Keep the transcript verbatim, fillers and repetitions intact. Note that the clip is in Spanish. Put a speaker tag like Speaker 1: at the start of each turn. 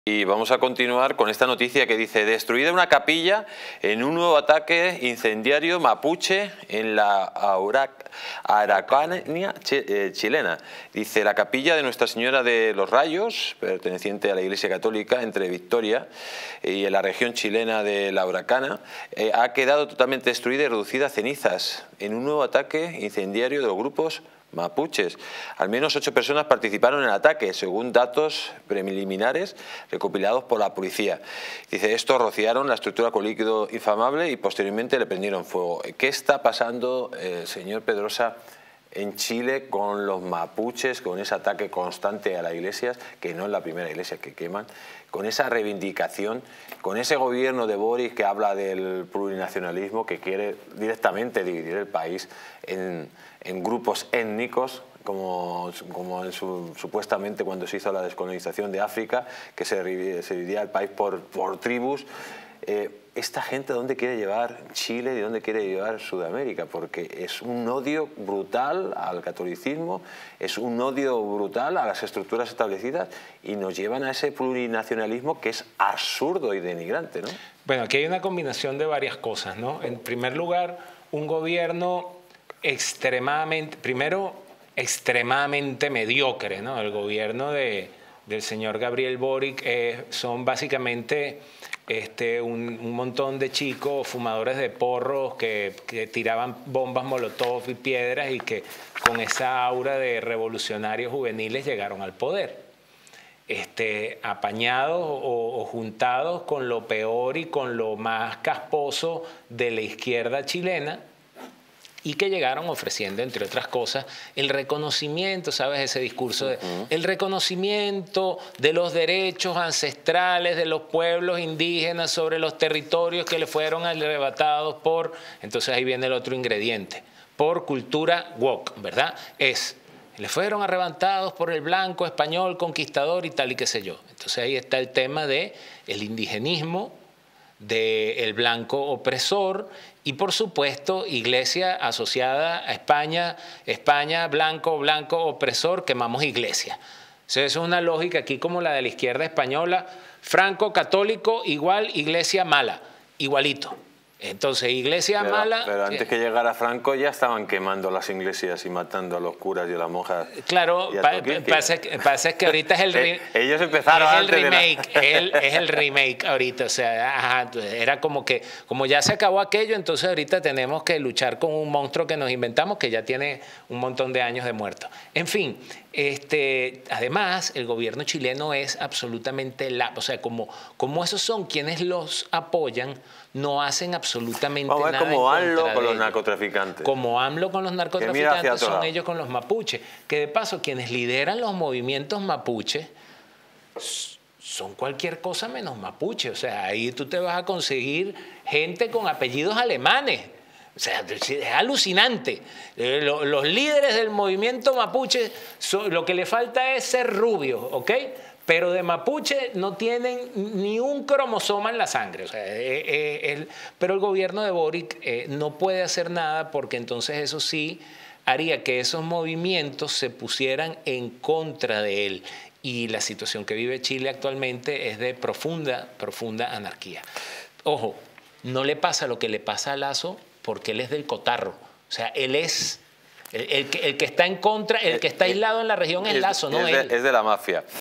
Speaker 1: Y vamos a continuar con esta noticia que dice: destruida una capilla en un nuevo ataque incendiario mapuche en la Araucanía chilena. Dice: la capilla de Nuestra Señora de los Rayos, perteneciente a la Iglesia Católica, entre Victoria y en la región chilena de la Araucanía, eh, ha quedado totalmente destruida y reducida a cenizas en un nuevo ataque incendiario de los grupos mapuches. Al menos ocho personas participaron en el ataque, según datos preliminares recopilados por la policía. Dice: estos rociaron la estructura con líquido inflamable y posteriormente le prendieron fuego. ¿Qué está pasando, eh, señor Pedrosa, en Chile con los mapuches, con ese ataque constante a las iglesias, que no es la primera iglesia que queman, con esa reivindicación, con ese gobierno de Boric que habla del plurinacionalismo, que quiere directamente dividir el país en, en grupos étnicos, como, como en su, supuestamente cuando se hizo la descolonización de África, que se, se dividía el país por, por tribus? Eh, ¿Esta gente dónde quiere llevar Chile y dónde quiere llevar Sudamérica? Porque es un odio brutal al catolicismo, es un odio brutal a las estructuras establecidas y nos llevan a ese plurinacionalismo que es absurdo y denigrante, ¿no?
Speaker 2: Bueno, aquí hay una combinación de varias cosas, ¿no? En primer lugar, un gobierno extremadamente, primero, extremadamente mediocre, ¿no? El gobierno de, del señor Gabriel Boric eh, son básicamente Este, un, un montón de chicos fumadores de porros que, que tiraban bombas molotov y piedras y que con esa aura de revolucionarios juveniles llegaron al poder, este, apañados o, o juntados con lo peor y con lo más casposo de la izquierda chilena, y que llegaron ofreciendo, entre otras cosas, el reconocimiento, ¿sabes? Ese discurso de uh-huh. el reconocimiento de los derechos ancestrales de los pueblos indígenas sobre los territorios que le fueron arrebatados por... Entonces ahí viene el otro ingrediente, por cultura woke, ¿verdad? Es, le fueron arrebatados por el blanco español conquistador y tal y qué sé yo. Entonces ahí está el tema de el indigenismo, del blanco opresor y, por supuesto, iglesia asociada a España, España, blanco, blanco, opresor, quemamos iglesia. Eso es una lógica aquí como la de la izquierda española: Franco, católico, igual, iglesia mala, igualito. Entonces, iglesia
Speaker 1: pero,
Speaker 2: mala...
Speaker 1: Pero antes que llegara Franco ya estaban quemando las iglesias y matando a los curas y a las monjas.
Speaker 2: Claro, pa, pasa, pasa es que ahorita es el...
Speaker 1: eh, ellos empezaron
Speaker 2: es el
Speaker 1: antes
Speaker 2: remake,
Speaker 1: de la...
Speaker 2: es, el, es el remake ahorita, o sea, ajá, era como que, como ya se acabó aquello, entonces ahorita tenemos que luchar con un monstruo que nos inventamos que ya tiene un montón de años de muerto. En fin, este, además, el gobierno chileno es absolutamente... La, o sea, como, como esos son quienes los apoyan, no hacen absolutamente
Speaker 1: Vamos a ver,
Speaker 2: nada.
Speaker 1: Como AMLO con los narcotraficantes.
Speaker 2: Como AMLO con los narcotraficantes, son lado. ellos con los mapuches. Que de paso, quienes lideran los movimientos mapuches son cualquier cosa menos mapuche. O sea, ahí tú te vas a conseguir gente con apellidos alemanes. O sea, es alucinante. Los, los líderes del movimiento mapuche, son, lo que le falta es ser rubios, ¿ok? Pero de mapuche no tienen ni un cromosoma en la sangre. O sea, eh, eh, el, pero el gobierno de Boric eh, no puede hacer nada, porque entonces eso sí haría que esos movimientos se pusieran en contra de él. Y la situación que vive Chile actualmente es de profunda, profunda anarquía. Ojo, no le pasa lo que le pasa a Lasso porque él es del cotarro. O sea, él es... El, el, que, el que está en contra, el que está aislado en la región es Lasso, no
Speaker 1: él.
Speaker 2: él.
Speaker 1: Es de la mafia.